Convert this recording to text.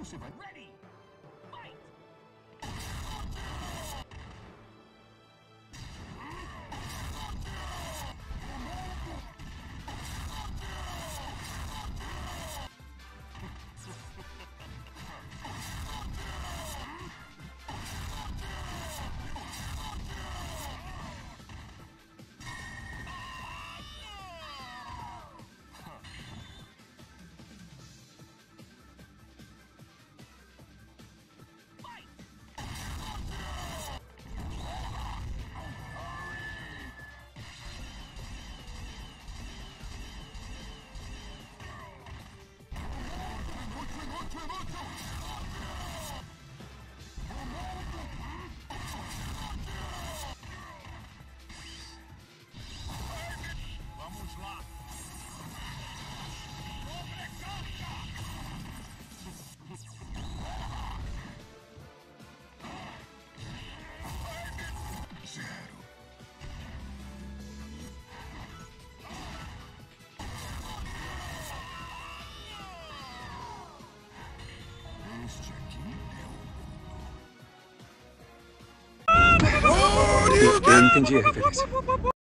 Você vai... Ready! Fight! Vamos lá! Zero. Este aqui é o mundo. Eu entendi a referência.